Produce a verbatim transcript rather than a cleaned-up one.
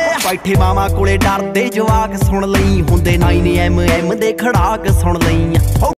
ਬੈਠੇ ਮਾਮਾ ਕੋਲੇ ਡਰਦੇ ਜਵਾਕ ਸੁਣ ਲਈ ਹੁੰਦੇ ਨਾਈਨ ਐਮ ਐਮ ਦੇ ਖੜਾਕ ਸੁਣ ਲਈ।